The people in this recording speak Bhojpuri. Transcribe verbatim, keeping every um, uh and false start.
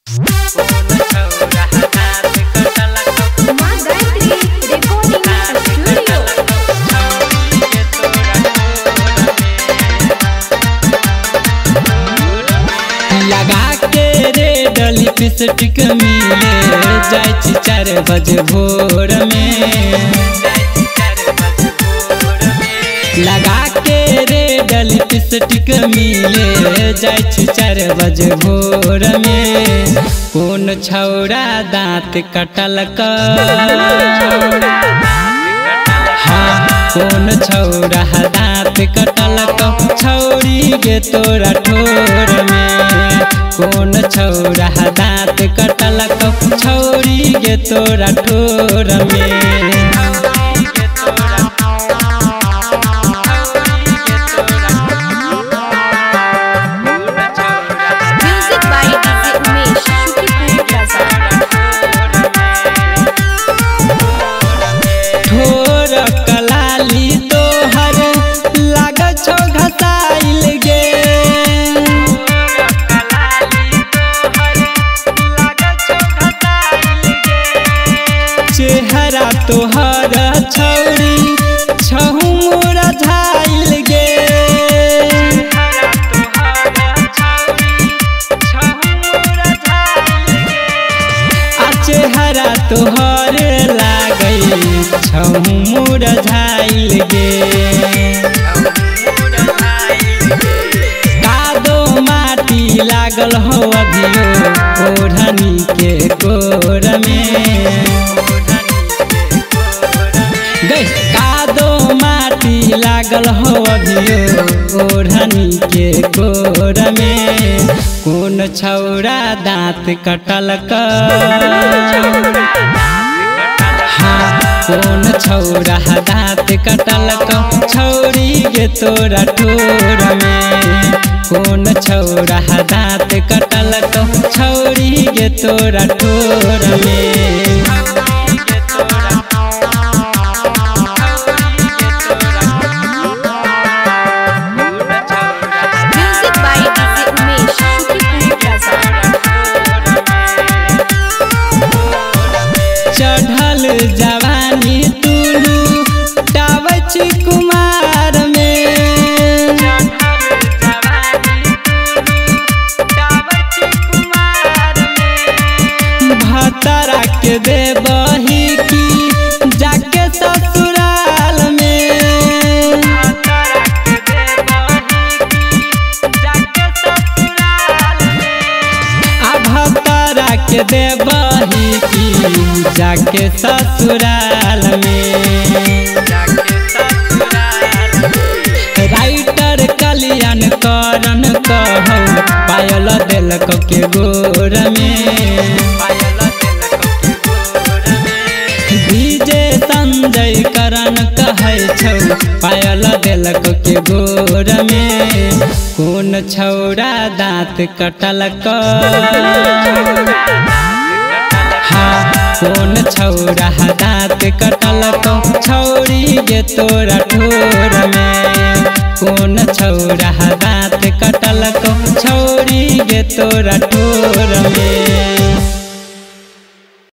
लिपस्टिक मिले जाय छी चार बजे भोर में लगा के रेड लिपस्टिक मिले जाय छी चार बजे भोर में कौन छौड़ा दांत कटल का हाँ कौन छौड़ा दांत कटल का छौड़ी गे तोरा ठोर में कौन छौड़ा दांत कटल का छौड़ी गे तोरा ठोर में चेहरा तोहर छौरी छहु मोरा झाइल गे आ चेहरा तोहर लागई छहु मोरा झाइल गे कादो माटी लागल हो अभियो ओढ़नी के कोर में कादो माटी लागल हो अभियो ओढ़नी के कोर में कौन छौड़ा दांत कटल का हाँ कौन छौड़ा दांत कटल का छौड़ी गे तोरा ठोर में कौन छौड़ा दांत कटल का छौड़ी गे तोरा ठोर में चढ़ल जवानी तुलू टावच कुमार में भतरा के देबही की जाके ससुराल में आ भतरा के देबही की जाके ससुराल में राइटर कल्याण करन कहौ पायल दिलक के गोर में डीजे संजय करन कहै छौ पायल दिलक के गोर में कौन छौड़ा दांत कटल का हाँ कौन छौड़ा दांत कटल का छौड़ी गे तोरा ठोर में कौन छौड़ा दांत कटल का छौड़ी गे तोरा ठोर में।